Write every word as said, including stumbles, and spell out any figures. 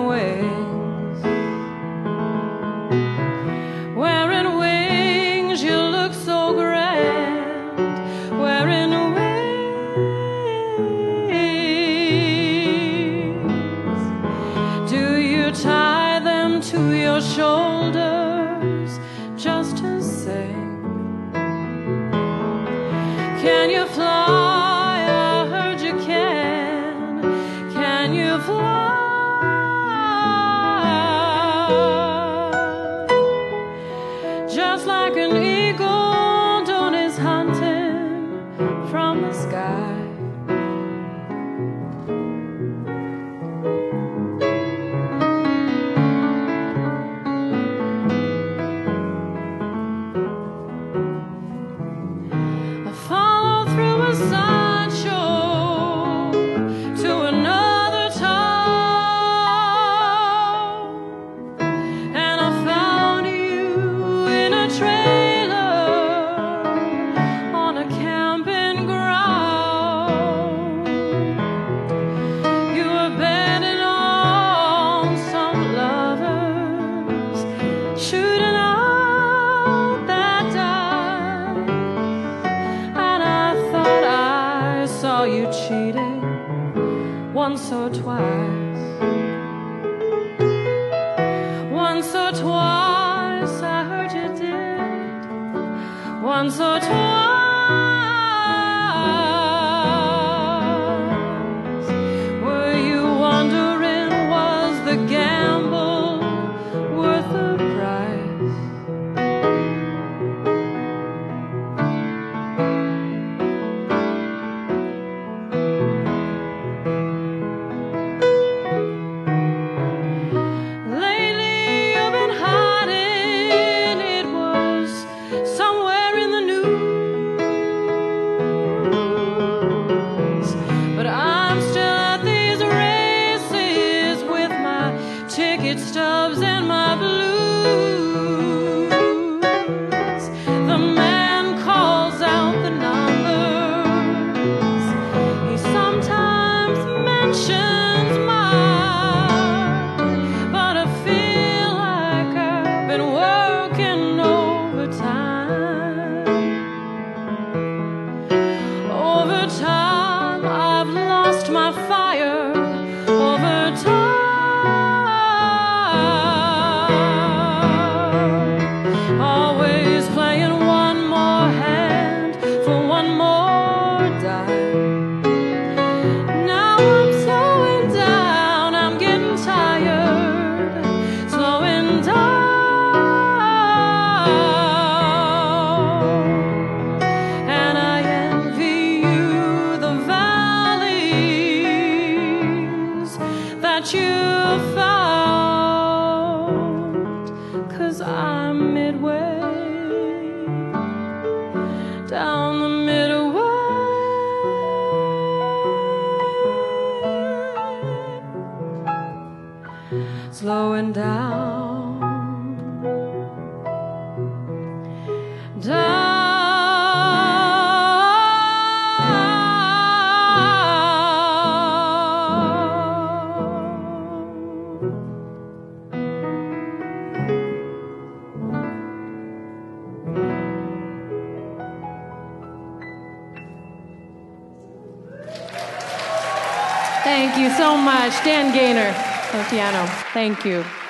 wearing wings. Wearing wings, you look so grand. Wearing wings. Do you tie them to your shoulders just to sing? Can you fly? I heard you can. Can you fly? Just like an eagle done is hunting from the sky. Sideshow to another town, and I found you in a trailer on a camping ground. You were betting on some lovers shooting out that dice, and I thought I saw you cheating once or twice. Once or twice I heard you did. Once or twice. Were you wondering, was the gamble worth the price? Ticket stubs and my blues. The man calls out the numbers. He sometimes mentions mine, but I feel like I've been working overtime. Overtime, I've lost my fire. Overtime, always playing one more hand for one more dime. Now I'm slowing down, I'm getting tired, slowing down. And I envy you the valleys that you found, 'cause I'm midway down the Midway. Slowing down, down. Thank you so much, Dan Gaynor on the piano. Thank you.